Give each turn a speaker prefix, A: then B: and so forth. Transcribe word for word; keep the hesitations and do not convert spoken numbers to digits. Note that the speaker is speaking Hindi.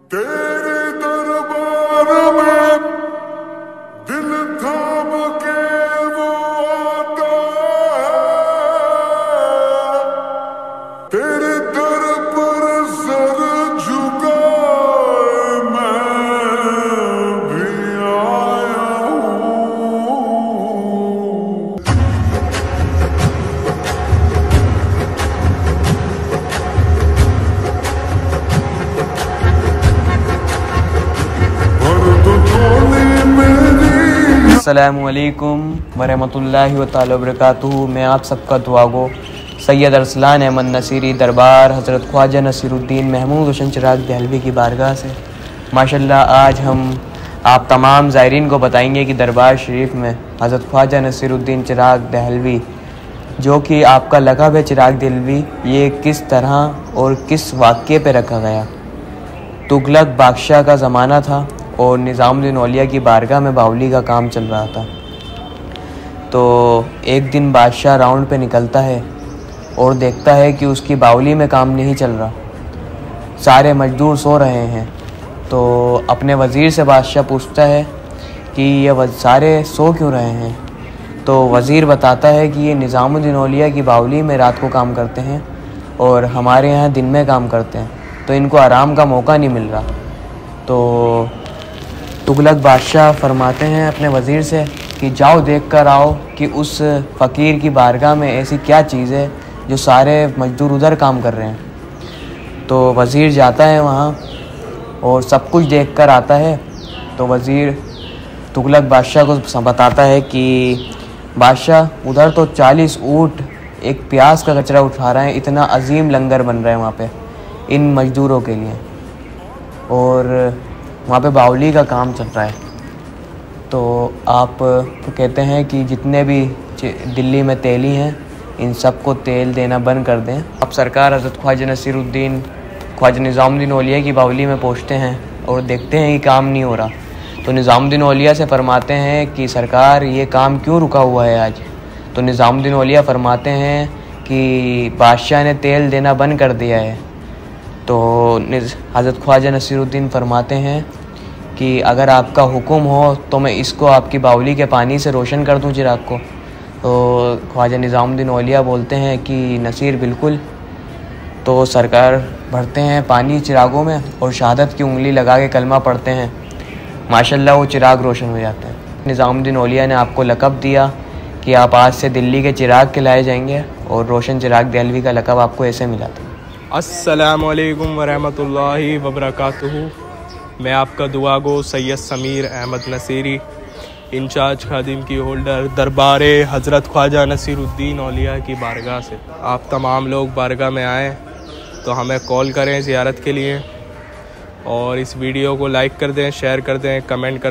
A: तेरे दरबार में दिल थाम के वो आता है, तेरे दर पर सर झुकाए मैं भी आया हूँ।
B: अस्सलामुअलैकुम वरहमतुल्लाहि व तआला वबरकातुहू। मैं आप सबका दुआगो सैयद अरसलान अहमद नसीरी दरबार हज़रत ख्वाजा नसीरुद्दीन महमूद हुसैन चिराग दहलवी की बारगाह से माशाल्लाह आज हम आप तमाम ज़ायरीन को बताएंगे कि दरबार शरीफ में हज़रत ख्वाजा नसीरुद्दीन चिराग दहलवी, जो कि आपका लक़ब है चिराग दहलवी, ये किस तरह और किस वाक़े पे रखा गया। तुगलक बादशाह का ज़माना था और निज़ामुद्दीन औलिया की बारगाह में बावली का काम चल रहा था। तो एक दिन बादशाह राउंड पे निकलता है और देखता है कि उसकी बावली में काम नहीं चल रहा, सारे मजदूर सो रहे हैं। तो अपने वज़ीर से बादशाह पूछता है कि ये सारे सो क्यों रहे हैं। तो वज़ीर बताता है कि ये निज़ामुद्दीन औलिया की बावली में रात को काम करते हैं और हमारे यहाँ दिन में काम करते हैं, तो इनको आराम का मौका नहीं मिल रहा। तो तुगलक बादशाह फरमाते हैं अपने वज़ीर से कि जाओ देख कर आओ कि उस फ़कीर की बारगाह में ऐसी क्या चीज़ है जो सारे मजदूर उधर काम कर रहे हैं। तो वज़ीर जाता है वहाँ और सब कुछ देख कर आता है। तो वज़ीर तुगलक बादशाह को बताता है कि बादशाह उधर तो चालीस ऊँट एक प्याज का कचरा उठा रहे हैं, इतना अजीम लंगर बन रहा है वहाँ पे इन मजदूरों के लिए, और वहाँ पे बावली का काम चल रहा है। तो आप कहते हैं कि जितने भी दिल्ली में तेली हैं इन सबको तेल देना बंद कर दें। अब सरकार हज़रत ख्वाजा नसीरुद्दीन ख्वाजा निज़ामुद्दीन औलिया की बावली में पहुँचते हैं और देखते हैं कि काम नहीं हो रहा। तो निज़ामुद्दीन औलिया से फरमाते हैं कि सरकार ये काम क्यों रुका हुआ है आज। तो निज़ामुद्दीन औलिया फरमाते हैं कि बादशाह ने तेल देना बंद कर दिया है। तो हज़रत ख्वाजा नसीरुद्दीन फरमाते हैं कि अगर आपका हुक्म हो तो मैं इसको आपकी बावली के पानी से रोशन कर दूं चिराग को। तो ख्वाजा निज़ामुद्दीन औलिया बोलते हैं कि नसीर बिल्कुल। तो सरकार भरते हैं पानी चिरागों में और शहादत की उंगली लगा के कलमा पढ़ते हैं, माशाल्लाह वो चिराग रोशन हो जाते हैं। निज़ामुद्दीन औलिया ने आपको लक़ब दिया कि आप आज से दिल्ली के चिराग कहलाए जाएंगे और रोशन चिराग दहलवी का लक़ब आपको ऐसे मिला था।
C: अस्सलामुअलैकुम वरहमतुल्लाहि वबरकातुहू। मैं आपका दुआगो सैयद समीर अहमद नसीरी, इंचार्ज खादिम की होल्डर दरबार हज़रत ख्वाजा नसीरुद्दीन औलिया की बारगाह से। आप तमाम लोग बारगाह में आएँ तो हमें कॉल करें ज़ियारत के लिए, और इस वीडियो को लाइक कर दें, शेयर कर दें, कमेंट कर